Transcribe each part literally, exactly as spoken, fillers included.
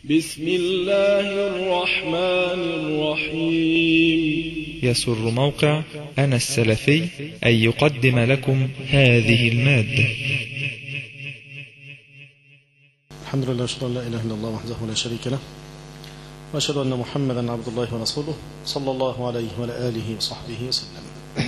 بسم الله الرحمن الرحيم. يسر موقع أنا السلفي أن يقدم لكم هذه المادة. الحمد لله، أشهد أن لا إله إلا الله وحده لا شريك له، وأشهد أن محمدا عبد الله ورسوله صلى الله عليه وعلى آله وصحبه وسلم.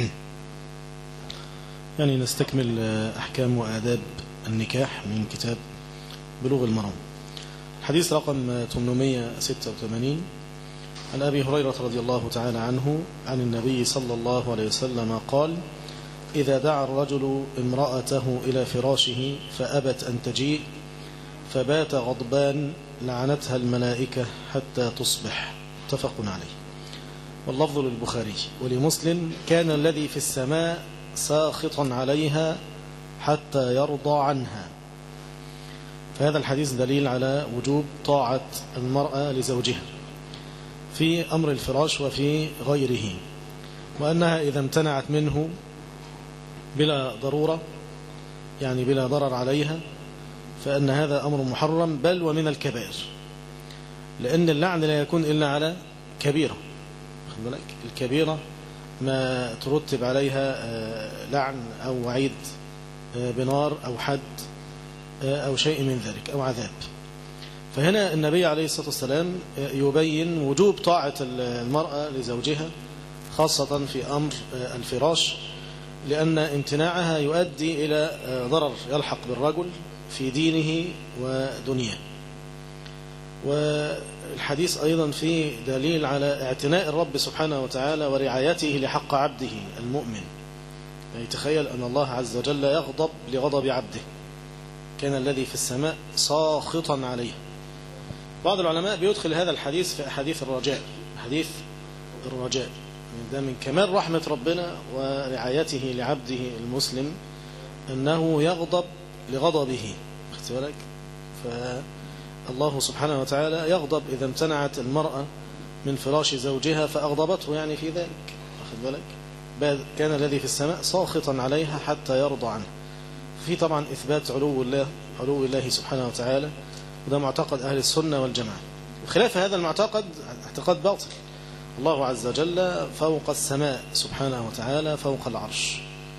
يعني نستكمل أحكام وآداب النكاح من كتاب بلوغ المرام. حديث رقم ثمانمائة وستة وثمانين عن أبي هريرة رضي الله تعالى عنه عن النبي صلى الله عليه وسلم قال: إذا دعا الرجل امرأته إلى فراشه فأبت أن تجيء فبات غضبان لعنتها الملائكة حتى تصبح. متفق عليه. واللفظ للبخاري. ولمسلم: كان الذي في السماء ساخطا عليها حتى يرضى عنها. فهذا الحديث دليل على وجوب طاعة المرأة لزوجها في أمر الفراش وفي غيره، وأنها إذا امتنعت منه بلا ضرورة، يعني بلا ضرر عليها، فأن هذا أمر محرم بل ومن الكبائر، لأن اللعن لا يكون إلا على كبيرة. الكبيرة ما ترتب عليها لعن أو وعيد بنار أو حد أو شيء من ذلك أو عذاب. فهنا النبي عليه الصلاة والسلام يبين وجوب طاعة المرأة لزوجها خاصة في أمر الفراش، لأن امتناعها يؤدي إلى ضرر يلحق بالرجل في دينه ودنياه. والحديث أيضا فيه دليل على اعتناء الرب سبحانه وتعالى ورعايته لحق عبده المؤمن. يعني تخيل أن الله عز وجل يغضب لغضب عبده. كان الذي في السماء ساخطا عليه. بعض العلماء بيدخل هذا الحديث في أحاديث الرجاء، حديث الرجاء ده من كمال رحمة ربنا ورعايته لعبده المسلم أنه يغضب لغضبه. خدت بالك؟ فالله سبحانه وتعالى يغضب إذا امتنعت المرأة من فراش زوجها فأغضبته يعني في ذلك. خدت بالك؟ كان الذي في السماء ساخطا عليها حتى يرضى عنه. في طبعا إثبات علو الله علو الله سبحانه وتعالى، وده معتقد أهل السنة والجماعة. وخلاف هذا المعتقد اعتقاد باطل. الله عز وجل فوق السماء سبحانه وتعالى فوق العرش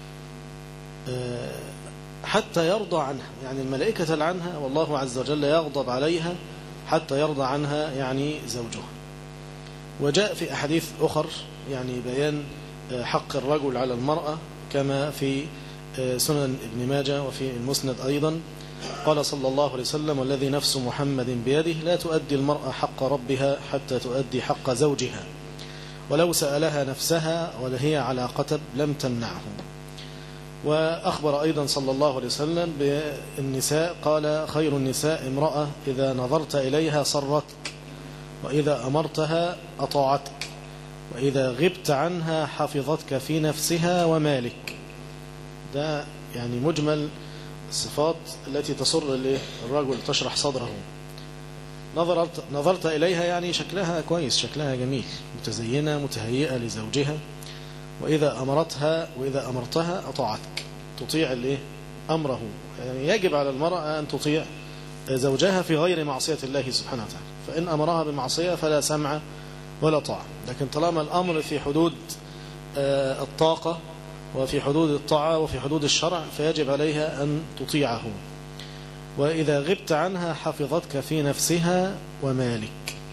حتى يرضى عنها، يعني الملائكة تلعنها والله عز وجل يغضب عليها حتى يرضى عنها، يعني زوجها. وجاء في أحاديث أخر يعني بيان حق الرجل على المرأة كما في سنن ابن ماجه وفي المسند أيضا. قال صلى الله عليه وسلم: والذي نفس محمد بيده لا تؤدي المرأة حق ربها حتى تؤدي حق زوجها، ولو سألها نفسها وهي على قتب لم تمنعه. وأخبر أيضا صلى الله عليه وسلم بالنساء قال: خير النساء امرأة إذا نظرت إليها صرتك، وإذا أمرتها أطاعتك، وإذا غبت عنها حفظتك في نفسها ومالك. ده يعني مجمل الصفات التي تسر الرجل تشرح صدره. نظرت, نظرت إليها يعني شكلها كويس، شكلها جميل، متزينة متهيئة لزوجها. وإذا أمرتها وإذا أمرتها أطاعتك، تطيع الإيه؟ أمره. يعني يجب على المرأة أن تطيع زوجها في غير معصية الله سبحانه وتعالى، فإن أمرها بمعصية فلا سمع ولا طاعة. لكن طالما الأمر في حدود الطاقة وفي حدود الطاعة وفي حدود الشرع فيجب عليها أن تطيعه. وإذا غبت عنها حفظتك في نفسها ومالك.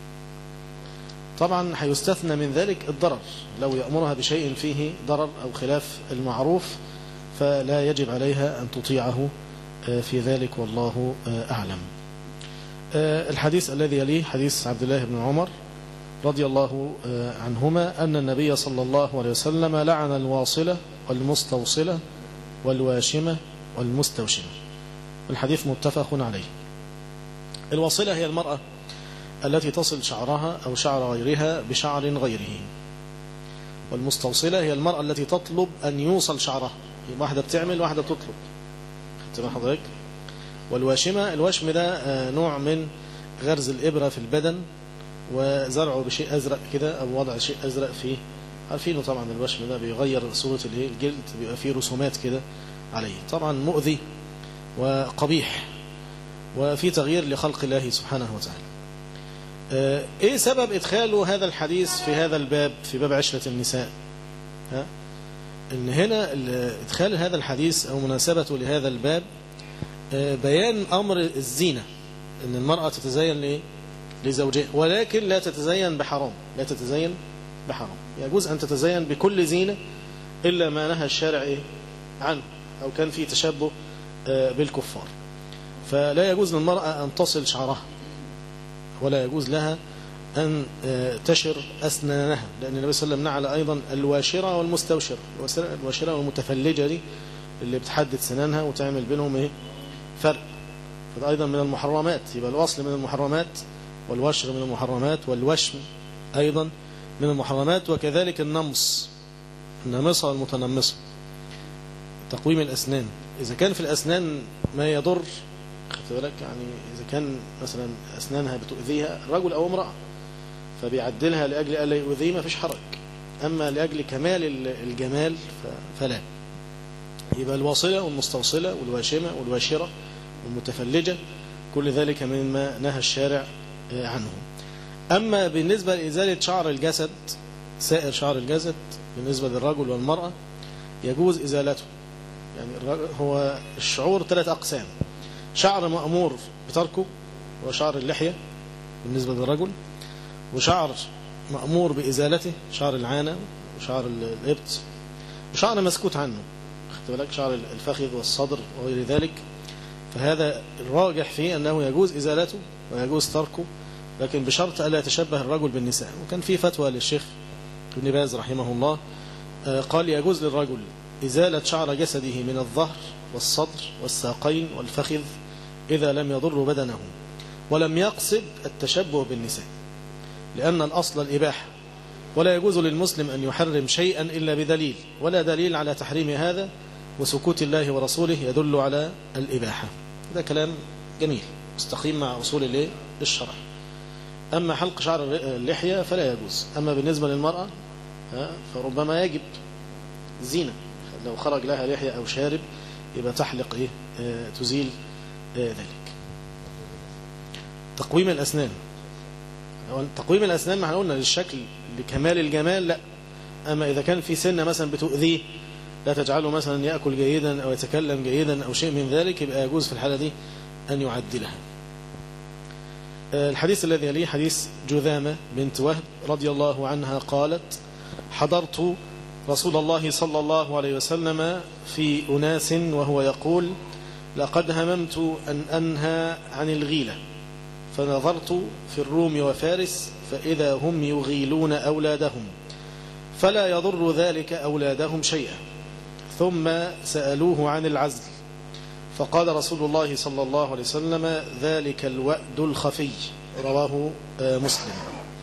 طبعا هيستثنى من ذلك الضرر، لو يأمرها بشيء فيه ضرر أو خلاف المعروف فلا يجب عليها أن تطيعه في ذلك، والله أعلم. الحديث الذي يليه حديث عبد الله بن عمر رضي الله عنهما أن النبي صلى الله عليه وسلم لعن الواصلة والمستوصلة والواشمة والمستوشمة. الحديث متفق عليه. الواصلة هي المرأة التي تصل شعرها أو شعر غيرها بشعر غيره. والمستوصلة هي المرأة التي تطلب أن يوصل شعرها، واحدة بتعمل واحدة تطلب. خدت بال حضرتك؟ والواشمة، الوشم ده نوع من غرز الإبرة في البدن وزرعه بشيء أزرق كده أو وضع شيء أزرق فيه. عارفينه طبعا الوشم ده بيغير صورة الجلد، بيبقى فيه رسومات كده عليه، طبعا مؤذي وقبيح وفي تغيير لخلق الله سبحانه وتعالى. ايه سبب ادخاله هذا الحديث في هذا الباب، في باب عشرة النساء؟ ها؟ ان هنا ادخال هذا الحديث او مناسبته لهذا الباب بيان امر الزينة، ان المرأة تتزين ليه؟ لزوجها، ولكن لا تتزين بحرام، لا تتزين بحرام. يجوز ان تتزين بكل زينة الا ما نهى الشارع ايه عنه او كان فيه تشبه بالكفار. فلا يجوز للمرأة ان تصل شعرها، ولا يجوز لها أن تشر أسنانها، لأن النبي صلى الله عليه وسلم نعل أيضا الواشرة والمستوشرة. الواشرة والمتفلجة دي اللي بتحدد سنانها وتعمل بينهم إيه فرق، فده أيضا من المحرمات. يبقى الوصل من المحرمات، والوشر من المحرمات، والوشم أيضا من المحرمات، وكذلك النمص، النامصة والمتنمصة، تقويم الأسنان. إذا كان في الأسنان ما يضر، خدت بالك، يعني إذا كان مثلا أسنانها بتؤذيها رجل أو امرأة فبيعدلها لأجل ألا يؤذيه ما فيش حرج، أما لأجل كمال الجمال فلا. يبقى الواصلة والمستوصلة والواشمة والواشرة والمتفلجة كل ذلك مما نهى الشارع عنه. أما بالنسبة لإزالة شعر الجسد، سائر شعر الجسد بالنسبة للرجل والمرأة يجوز إزالته. يعني هو الشعور ثلاث أقسام: شعر مأمور بتركه وشعر اللحية بالنسبة للرجل، وشعر مأمور بإزالته شعر العانة وشعر الإبط، وشعر مسكوت عنه، خدت بالك، شعر الفخذ والصدر وغير ذلك. فهذا الراجح فيه أنه يجوز إزالته ويجوز تركه، لكن بشرط ألا يتشبه الرجل بالنساء. وكان في فتوى للشيخ ابن باز رحمه الله قال يجوز للرجل إزالة شعر جسده من الظهر والصدر والساقين والفخذ إذا لم يضر بدنه ولم يقصد التشبه بالنساء، لأن الأصل الإباحة، ولا يجوز للمسلم أن يحرم شيئا إلا بدليل، ولا دليل على تحريم هذا، وسكوت الله ورسوله يدل على الإباحة. هذا كلام جميل مستقيم مع أصول الشرع. أما حلق شعر اللحية فلا يجوز. أما بالنسبة للمرأة فربما يجب زينة، لو خرج لها لحية أو شارب يبقى تحلق إيه آه تزيل آه ذلك. تقويم الأسنان، تقويم الأسنان ما احنا قلنا للشكل لكمال الجمال لا. أما إذا كان في سنة مثلا بتؤذيه لا تجعله مثلا يأكل جيدا أو يتكلم جيدا أو شيء من ذلك، يبقى يجوز في الحالة دي أن يعدلها. آه الحديث الذي يليه حديث جذامة بنت وهب رضي الله عنها قالت: حضرت رسول الله صلى الله عليه وسلم في أناس وهو يقول: لقد هممت أن أنهى عن الغيلة، فنظرت في الروم وفارس فإذا هم يغيلون أولادهم فلا يضر ذلك أولادهم شيئا، ثم سألوه عن العزل فقال رسول الله صلى الله عليه وسلم: ذلك الوأد الخفي. رواه مسلم.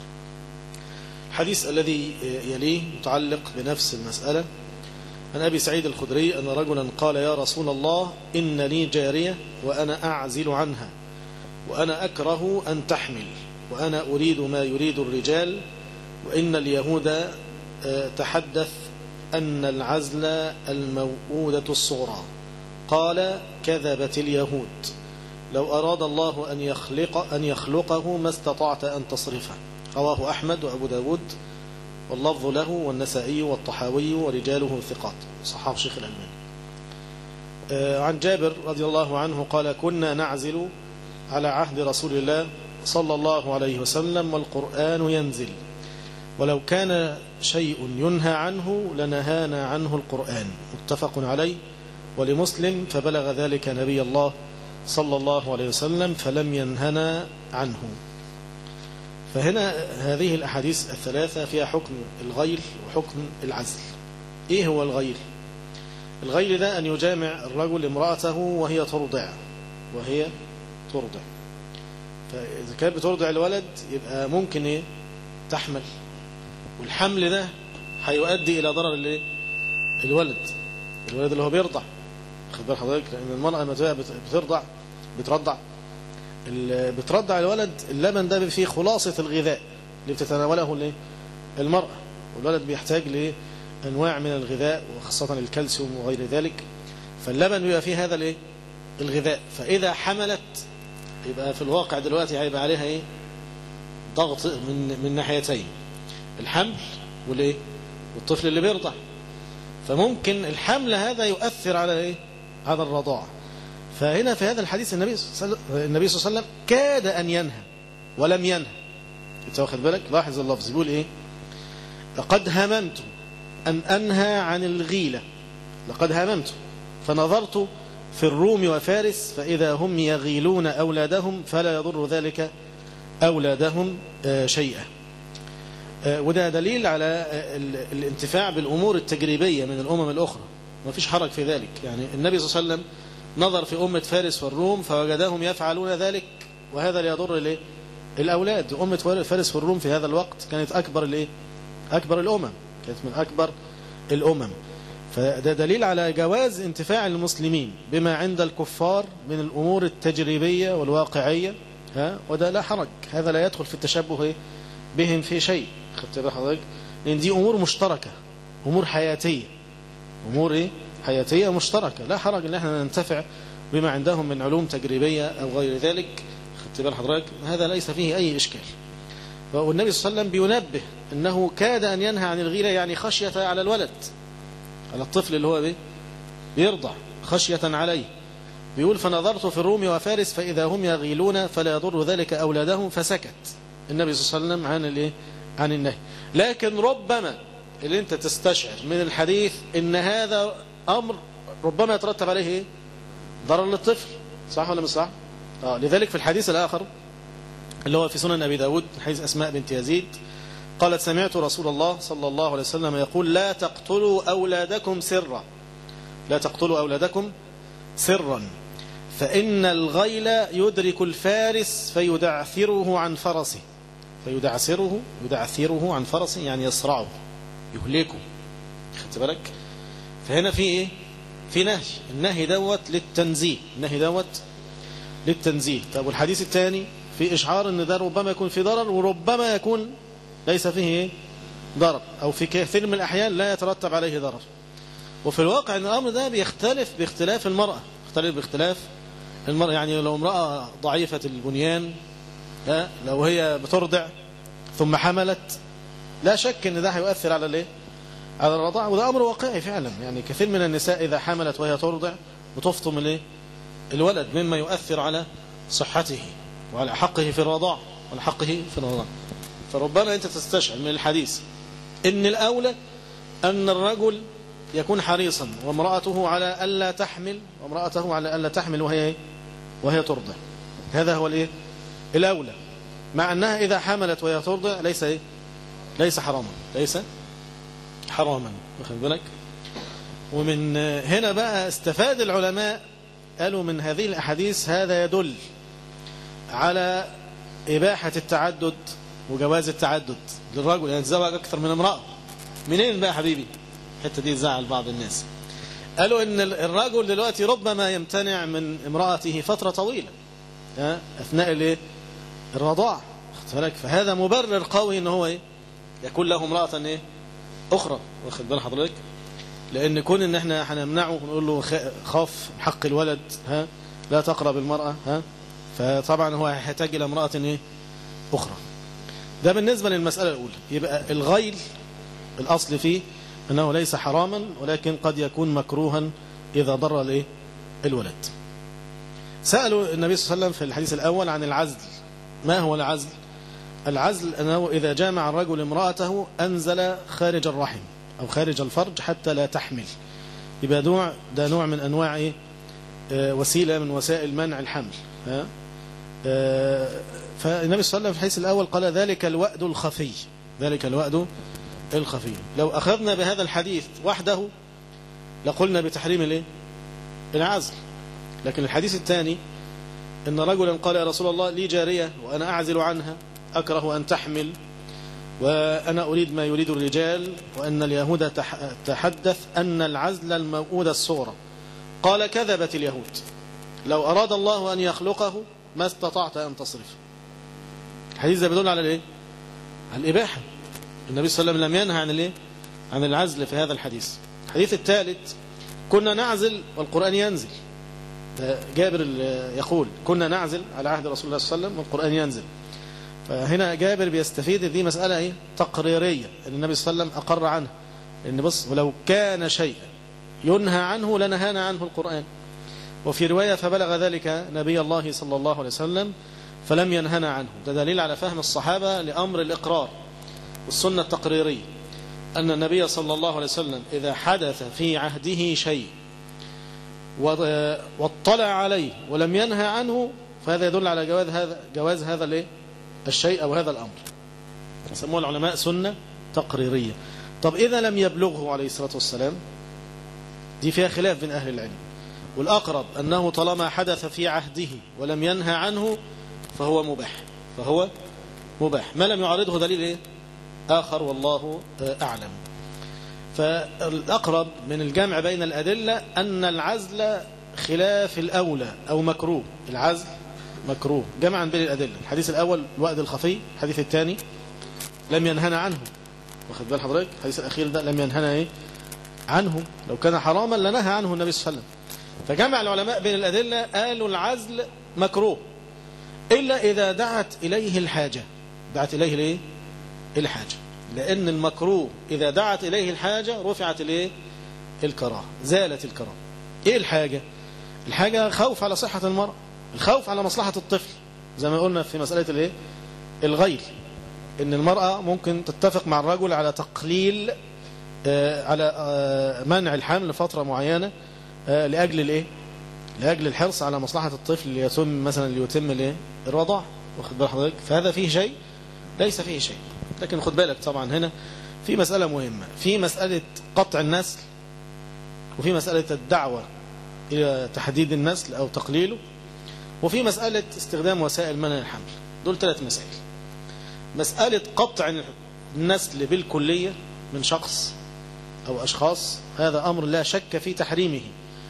الحديث الذي يليه متعلق بنفس المسألة. عن أبي سعيد الخدري أن رجلا قال: يا رسول الله، إن لي جارية وأنا أعزل عنها، وأنا أكره أن تحمل، وأنا أريد ما يريد الرجال، وإن اليهود تحدث أن العزل الموؤودة الصغرى. قال: كذبت اليهود، لو أراد الله أن يخلق أن يخلقه ما استطعت أن تصرفه. رواه أحمد وأبو داود واللفظ له والنسائي والطحاوي ورجاله ثقات، صححه الشيخ الألباني. عن جابر رضي الله عنه قال: كنا نعزل على عهد رسول الله صلى الله عليه وسلم والقرآن ينزل، ولو كان شيء ينهى عنه لنهانا عنه القرآن. متفق عليه. ولمسلم: فبلغ ذلك نبي الله صلى الله عليه وسلم فلم ينهنا عنه. فهنا هذه الأحاديث الثلاثة فيها حكم الغيل وحكم العزل. إيه هو الغيل؟ الغيل ده أن يجامع الرجل امرأته وهي ترضع، وهي ترضع. فإذا كانت بترضع الولد يبقى ممكن إيه؟ تحمل، والحمل ده هيؤدي إلى ضرر الإيه؟ الولد الولد اللي هو بيرضع. خد بال حضرتك، لأن المرأة لما بترضع بترضع بترضع الولد، اللبن ده فيه خلاصة الغذاء اللي بتتناوله المرأة، والولد بيحتاج لأنواع من الغذاء وخاصة الكالسيوم وغير ذلك، فاللبن بيبقى فيه هذا الايه الغذاء. فإذا حملت يبقى في الواقع دلوقتي هيبقى عليها ايه ضغط من من ناحيتين، الحمل والايه والطفل اللي بيرضع. فممكن الحمل هذا يؤثر على ايه على الرضاعة. فهنا في هذا الحديث النبي صلى الله عليه وسلم كاد أن ينهى ولم ينهى. انت واخد بالك؟ لاحظ اللفظ بيقول ايه؟ لقد هممت أن أنهى عن الغيلة، لقد هممت فنظرت في الروم وفارس فإذا هم يغيلون أولادهم فلا يضر ذلك أولادهم شيئا. وده دليل على الانتفاع بالأمور التجريبية من الأمم الأخرى، ما فيش حرج في ذلك. يعني النبي صلى الله عليه وسلم نظر في أمة فارس والروم فوجدهم يفعلون ذلك، وهذا ليضر الأولاد. أمة فارس والروم في هذا الوقت كانت أكبر الإيه؟ أكبر الأمم، كانت من أكبر الأمم. فده دليل على جواز انتفاع المسلمين بما عند الكفار من الأمور التجريبية والواقعية، ها؟ وده لا حرج، هذا لا يدخل في التشبه بهم في شيء. خدت بالك حضرتك؟ لأن دي أمور مشتركة، أمور حياتية، أمور إيه؟ حياتية مشتركة، لا حرج ان احنا ننتفع بما عندهم من علوم تجريبية أو غير ذلك. خدت بال حضرتك؟ هذا ليس فيه أي إشكال. والنبي صلى الله عليه وسلم بينبه أنه كاد أن ينهى عن الغيرة، يعني خشية على الولد، على الطفل اللي هو بيرضع، خشية عليه. بيقول فنظرت في الروم وفارس فإذا هم يغيلون فلا يضر ذلك أولادهم، فسكت النبي صلى الله عليه وسلم عن الايه عن النهي. لكن ربما اللي انت تستشعر من الحديث ان هذا امر ربما يترتب عليه ايه ضرر للطفل، صح ولا مش صح؟ اه لذلك في الحديث الاخر اللي هو في سنن ابي داود حديث اسماء بنت يزيد قالت سمعت رسول الله صلى الله عليه وسلم يقول لا تقتلوا اولادكم سرا، لا تقتلوا اولادكم سرا فإن الغيل يدرك الفارس فيدعثره عن فرسه، فيدعثره يدعثره عن فرسه يعني يصرعه يهلكه. خدت بالك؟ فهنا في ايه؟ في نهي، النهي دوت للتنزيه، النهي دوت للتنزيه. طب والحديث الثاني في إشعار ان ده ربما يكون في ضرر وربما يكون ليس فيه ايه ضرر، او في كثير من الأحيان لا يترتب عليه ضرر. وفي الواقع ان الأمر ده بيختلف باختلاف المرأة، يختلف باختلاف المرأة. يعني لو امرأة ضعيفة البنيان، لا لو هي بترضع ثم حملت، لا شك ان ده هيؤثر على الايه على الرضاعة، وده امر واقعي فعلا. يعني كثير من النساء اذا حملت وهي ترضع بتفطم الايه الولد، مما يؤثر على صحته وعلى حقه في الرضاعة وعلى حقه في الرضاعة. فربما انت تستشعر من الحديث ان الاولى ان الرجل يكون حريصا وامرأته على ألا تحمل، وامرأته على ألا تحمل وهي وهي ترضع، هذا هو الايه الأولى، مع أنها إذا حملت وهي ترضع ليس ايه ليس حراما، ليس حراما. واخد بالك؟ ومن هنا بقى استفاد العلماء قالوا من هذه الأحاديث هذا يدل على إباحة التعدد وجواز التعدد للرجل، يعني يتزوج أكثر من امرأة. منين بقى حبيبي الحته دي تزعل بعض الناس؟ قالوا ان الرجل دلوقتي ربما يمتنع من امرأته فترة طويلة اثناء الايه الرضاعة، خدت بالك؟ فهذا مبرر قوي ان هو ايه يكون له امرأة ايه اخرى، واخد بال حضرتك؟ لان كون ان احنا هنمنعه ونقول له خاف حق الولد، ها لا تقرب المرأة، ها فطبعا هو هيحتاج الى امرأة ايه اخرى. ده بالنسبة للمسألة الاولى. يبقى الغيل الاصل فيه أنه ليس حراما، ولكن قد يكون مكروها إذا ضر الايه الولد. سألوا النبي صلى الله عليه وسلم في الحديث الأول عن العزل. ما هو العزل؟ العزل أنه إذا جامع الرجل امرأته أنزل خارج الرحم أو خارج الفرج حتى لا تحمل. يبقى نوع ده نوع من أنواع إيه؟ آه وسيلة من وسائل منع الحمل. ها؟ آه فالنبي صلى الله عليه وسلم في الحديث الأول قال ذلك الوأد الخفي، ذلك الوأد الخفي. لو أخذنا بهذا الحديث وحده لقلنا بتحريم الايه العزل. لكن الحديث الثاني ان رجلا قال يا رسول الله لي جارية وأنا أعزل عنها أكره أن تحمل وأنا أريد ما يريد الرجال، وأن اليهود تحدث أن العزل الموؤودة الصغرى. قال كذبت اليهود، لو أراد الله أن يخلقه ما استطعت أن تصرف. الحديث ده بيدل على الايه على الإباحة. النبي صلى الله عليه وسلم لم ينهى عن الايه عن العزل في هذا الحديث. الحديث الثالث كنا نعزل والقرآن ينزل. جابر يقول كنا نعزل على عهد رسول الله صلى الله عليه وسلم والقرآن ينزل. فهنا جابر بيستفيد دي مسألة ايه تقريرية ان النبي صلى الله عليه وسلم أقر عنها، ان بص ولو كان شيئا ينهى عنه لنهانا عنه القرآن. وفي رواية فبلغ ذلك نبي الله صلى الله عليه وسلم فلم ينهنا عنه. ده دليل على فهم الصحابة لأمر الإقرار والسنة التقريرية، أن النبي صلى الله عليه وسلم إذا حدث في عهده شيء واطلع عليه ولم ينهى عنه فهذا يدل على جواز هذا جواز هذا الايه الشيء أو هذا الأمر. يسموه العلماء سنة تقريرية. طب إذا لم يبلغه عليه الصلاة والسلام، دي فيها خلاف بين أهل العلم، والأقرب أنه طالما حدث في عهده ولم ينهى عنه فهو مباح، فهو مباح ما لم يعارضه دليل إيه؟ آخر والله أعلم. فالأقرب من الجمع بين الأدلة أن العزل خلاف الأولى أو مكروه. العزل مكروه جمعا بين الأدلة. الحديث الأول الوأد الخفي، الحديث الثاني لم ينهنا عنه، واخد بال حضرتك؟ الحديث الأخير ده لم ينهنا إيه عنه، لو كان حراما لنهى عنه النبي صلى الله عليه وسلم. فجمع العلماء بين الأدلة قالوا العزل مكروه إلا إذا دعت إليه الحاجة. دعت إليه ليه؟ الحاجة، لأن المكروه إذا دعت إليه الحاجة رفعت إليه الكراهة، زالت الكراهة. إيه الحاجة؟ الحاجة خوف على صحة المرأة، الخوف على مصلحة الطفل، زي ما قلنا في مسألة الإيه؟ الغيل، إن المرأة ممكن تتفق مع الرجل على تقليل آه على آه منع الحمل لفترة معينة آه لأجل الإيه؟ لأجل الحرص على مصلحة الطفل ليتم مثلا ليتم الإيه؟ الرضاع، واخد بال حضرتك؟ فهذا فيه شيء؟ ليس فيه شيء. لكن خد بالك طبعا هنا في مسألة مهمة، في مسألة قطع النسل، وفي مسألة الدعوة إلى تحديد النسل أو تقليله، وفي مسألة استخدام وسائل منع الحمل. دول ثلاث مسائل. مسألة قطع النسل بالكلية من شخص أو أشخاص هذا أمر لا شك في تحريمه.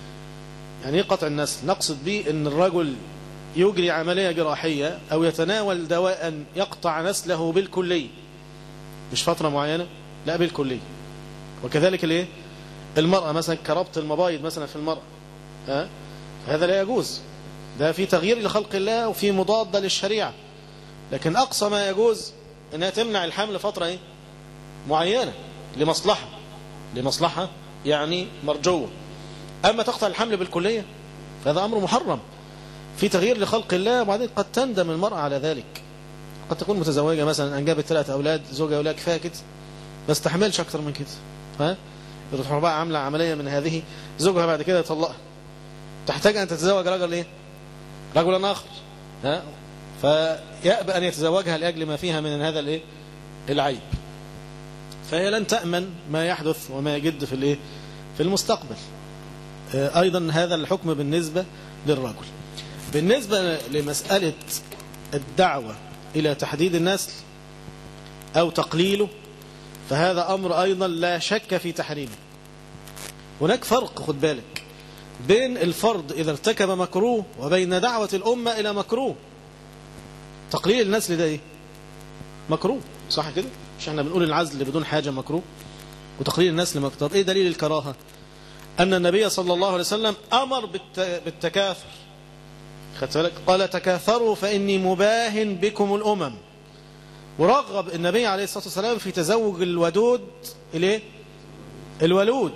يعني ايه قطع النسل؟ نقصد به أن الرجل يجري عملية جراحية أو يتناول دواء يقطع نسله بالكلية، مش فترة معينة، لا بالكلية. وكذلك الايه المرأة مثلا كربط المبايض مثلا في المرأة، ها هذا لا يجوز، ده في تغيير لخلق الله وفي مضادة للشريعة. لكن أقصى ما يجوز أنها تمنع الحمل فترة ايه معينة لمصلحة لمصلحة يعني مرجوة. أما تقطع الحمل بالكلية فهذا أمر محرم في تغيير لخلق الله. وبعدين قد تندم المرأة على ذلك، قد تكون متزوجة مثلا أنجبت ثلاثة أولاد، زوجها أولاد كفاية كده، ما استحملش أكتر من كده، ها تروح بقى عاملة عملية من هذه، زوجها بعد كده يطلقها، تحتاج أن تتزوج رجل إيه؟ رجلا آخر، ها فيأبى أن يتزوجها لأجل ما فيها من هذا الإيه؟ العيب. فهي لن تأمن ما يحدث وما يجد في الإيه؟ في المستقبل. أيضا هذا الحكم بالنسبة للرجل. بالنسبة لمسألة الدعوة إلى تحديد النسل أو تقليله فهذا أمر أيضا لا شك في تحريمه. هناك فرق خد بالك بين الفرد إذا ارتكب مكروه وبين دعوة الأمة إلى مكروه. تقليل النسل ده إيه؟ مكروه، صح كده؟ مش احنا بنقول العزل بدون حاجة مكروه، وتقليل النسل مكروه. إيه دليل الكراهة؟ أن النبي صلى الله عليه وسلم أمر بالتكاثر، خدت بالك؟ قال تكاثروا فإني مباهن بكم الأمم. ورغب النبي عليه الصلاة والسلام في تزوج الودود الايه الولود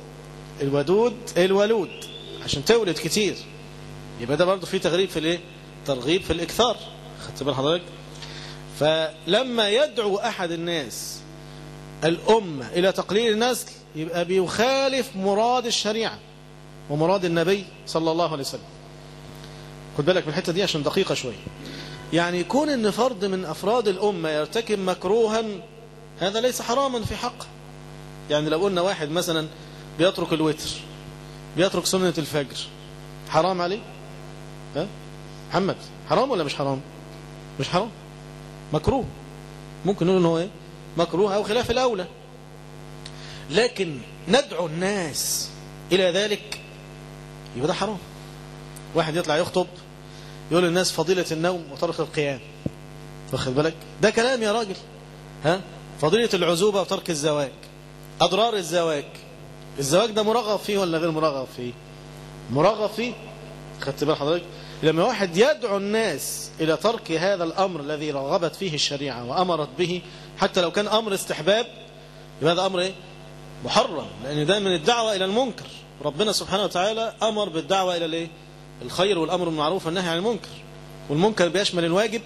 الودود الولود عشان تولد كتير. يبقى ده برضه في تغريب في الايه ترغيب في الإكثار، خدت بال حضرتك؟ فلما يدعو أحد الناس الأمة إلى تقليل النسل يبقى بيخالف مراد الشريعة ومراد النبي صلى الله عليه وسلم. خد بالك من الحتة دي عشان دقيقة شوية. يعني يكون ان فرد من أفراد الأمة يرتكب مكروها هذا ليس حراما في حقه. يعني لو قلنا واحد مثلا بيترك الوتر، بيترك سنة الفجر، حرام عليه؟ ها محمد حرام ولا مش حرام؟ مش حرام، مكروه. ممكن نقول ان هو ايه مكروه او خلاف الاولى. لكن ندعو الناس الى ذلك يبقى ده حرام. واحد يطلع يخطب يقول للناس فضيلة النوم وترك القيام، واخد بالك؟ ده كلام يا راجل. ها فضيلة العزوبة وترك الزواج، أضرار الزواج. الزواج ده مرغب فيه ولا غير مرغب فيه؟ مرغب فيه، خدت بال حضرتك؟ لما واحد يدعو الناس إلى ترك هذا الأمر الذي رغبت فيه الشريعة وأمرت به، حتى لو كان أمر استحباب، يبقى هذا أمر إيه؟ محرم، لأن ده من الدعوة إلى المنكر. ربنا سبحانه وتعالى أمر بالدعوة إلى الإيه؟ الخير والأمر بالمعروف والنهي عن المنكر، والمنكر بيشمل الواجب،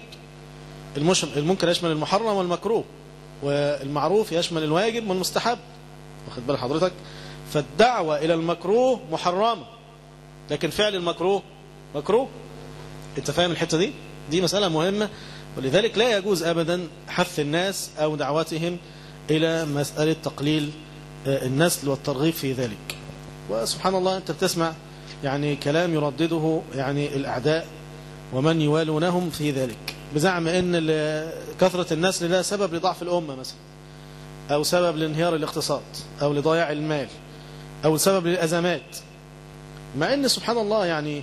المنكر يشمل المحرم والمكروه، والمعروف يشمل الواجب والمستحب. واخد بال حضرتك؟ فالدعوة إلى المكروه محرمة، لكن فعل المكروه مكروه. انت فاهم الحتة دي؟ دي مسألة مهمة، ولذلك لا يجوز أبدا حث الناس أو دعوتهم إلى مسألة تقليل النسل والترغيب في ذلك. وسبحان الله أنت بتسمع يعني كلام يردده يعني الأعداء ومن يوالونهم في ذلك، بزعم أن كثرة النسل ده سبب لضعف الأمة مثلا، أو سبب لانهيار الاقتصاد، أو لضياع المال، أو سبب للأزمات. مع أن سبحان الله يعني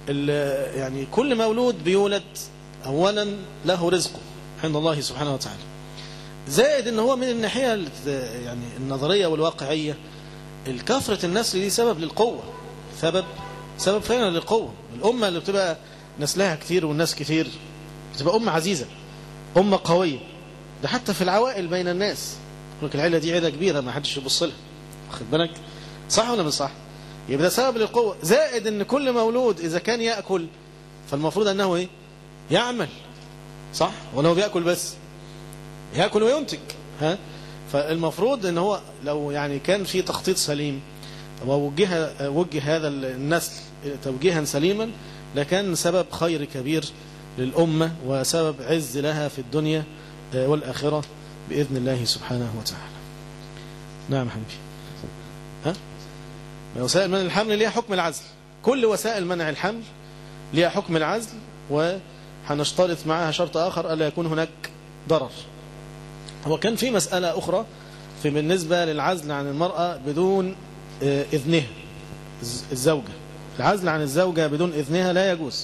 يعني كل مولود بيولد أولا له رزقه عند الله سبحانه وتعالى، زائد أن هو من الناحية يعني النظرية والواقعية الكثرة النسل دي سبب للقوة، سبب سبب فعلا للقوة. الأمة اللي بتبقى نسلها كتير والناس كتير بتبقى أمة عزيزة، أمة قوية. ده حتى في العوائل بين الناس، لك العيلة دي عيلة كبيرة ما حدش يبص لها، واخد بالك؟ صح ولا مش صح؟ يبقى ده سبب للقوة، زائد ان كل مولود اذا كان يأكل فالمفروض انه ايه؟ يعمل، صح؟ ولو بيأكل بس يأكل وينتج، ها؟ فالمفروض ان هو لو يعني كان في تخطيط سليم ووجه وجه هذا النسل توجيها سليما لكان سبب خير كبير للأمة وسبب عز لها في الدنيا والآخرة بإذن الله سبحانه وتعالى. نعم حبيبي. ها؟ وسائل منع الحمل ليها حكم العزل، كل وسائل منع الحمل ليها حكم العزل، وهنشترط معها شرط آخر ألا يكون هناك ضرر. هو كان في مسألة أخرى في بالنسبة للعزل عن المرأة بدون إذنها، الزوجة، العزل عن الزوجة بدون إذنها لا يجوز،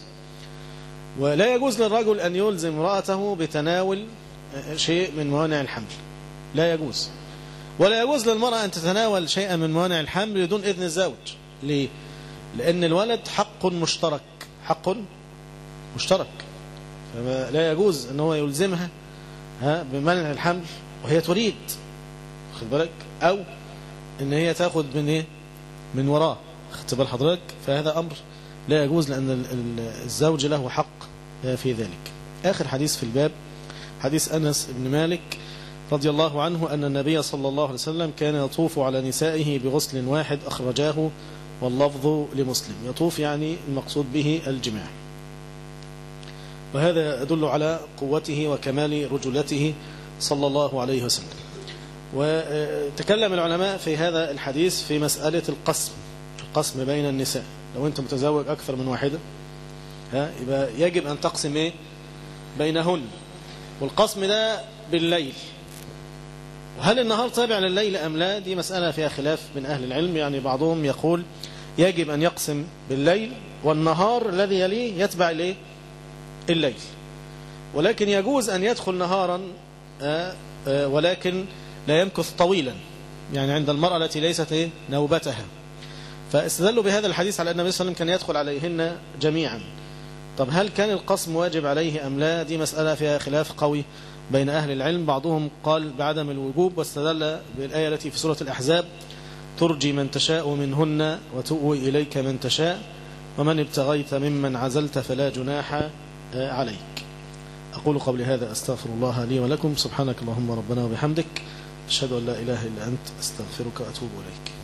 ولا يجوز للرجل أن يلزم امرأته بتناول شيء من موانع الحمل، لا يجوز. ولا يجوز للمرأة أن تتناول شيئا من موانع الحمل بدون إذن الزوج. ليه؟ لأن الولد حق مشترك، حق مشترك، فلا يجوز أن هو يلزمها ها بمنع الحمل وهي تريد، خد بالك، أو أن هي تأخذ من إيه؟ من وراه، خدت بال حضرتك؟ فهذا أمر لا يجوز، لأن الزوج له حق في ذلك. آخر حديث في الباب حديث أنس بن مالك رضي الله عنه أن النبي صلى الله عليه وسلم كان يطوف على نسائه بغسل واحد أخرجاه واللفظ لمسلم. يطوف يعني المقصود به الجماع، وهذا يدل على قوته وكمال رجولته صلى الله عليه وسلم. وتكلم العلماء في هذا الحديث في مسألة القسم، القسم بين النساء. لو أنت متزوج أكثر من واحدة ها يبقى يجب أن تقسم إيه؟ بينهن، والقسم ده بالليل. وهل النهار تابع لليل أم لا؟ دي مسألة فيها خلاف من أهل العلم، يعني بعضهم يقول يجب أن يقسم بالليل والنهار الذي يليه يتبع إليه الليل، ولكن يجوز أن يدخل نهارا آآ آآ ولكن لا يمكث طويلا، يعني عند المرأة التي ليست إيه؟ نوبتها. فاستدلوا بهذا الحديث على أن النبي صلى الله عليه وسلم كان يدخل عليهن جميعا. طب هل كان القسم واجب عليه أم لا؟ دي مسألة فيها خلاف قوي بين أهل العلم. بعضهم قال بعدم الوجوب، واستدل بالآية التي في سورة الأحزاب ترجي من تشاء منهن وتؤوي إليك من تشاء ومن ابتغيت ممن عزلت فلا جناح عليك. أقول قبل هذا أستغفر الله لي ولكم. سبحانك اللهم ربنا وبحمدك، أشهد أن لا إله إلا أنت، أستغفرك وأتوب إليك.